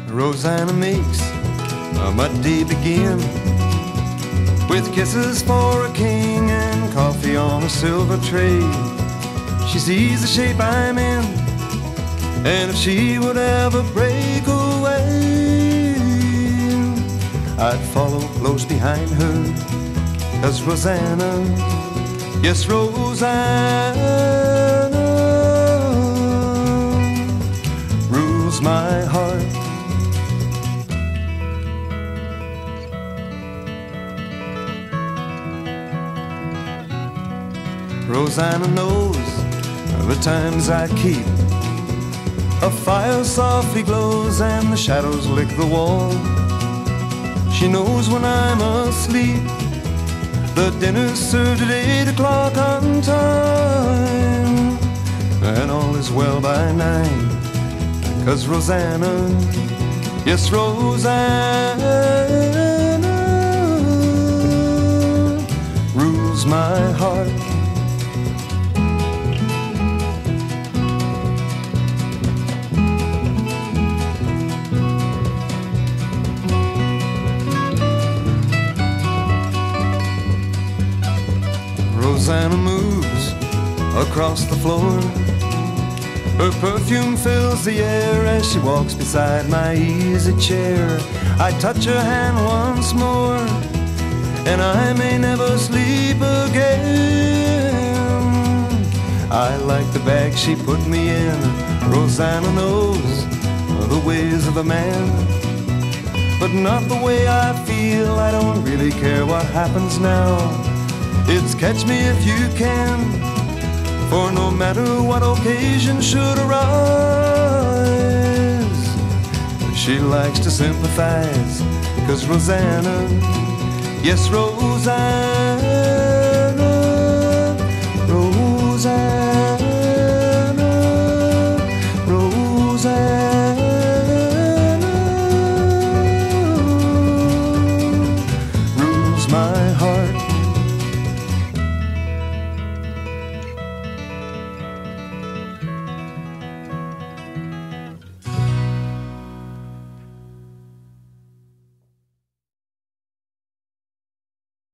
Rosanna makes my day begin with kisses for a king and coffee on a silver tray. She sees the shape I'm in, and if she would ever break away, I'd follow close behind her. 'Cause Rosanna, yes, Rosanna rules my heart. Rosanna knows the times I keep. A fire softly glows and the shadows lick the wall. She knows when I'm asleep, the dinner's served at 8 o'clock on time, and all is well by 9. 'Cause Rosanna, yes, Rosanna rules my heart. Rosanna moves across the floor. Her perfume fills the air as she walks beside my easy chair. I touch her hand once more, and I may never sleep again. I like the bag she put me in. Rosanna knows the ways of a man, but not the way I feel. I don't really care what happens now. It's catch me if you can, for no matter what occasion should arise, she likes to sympathize. 'Cause Rosanna, yes, Rosanna, Rosanna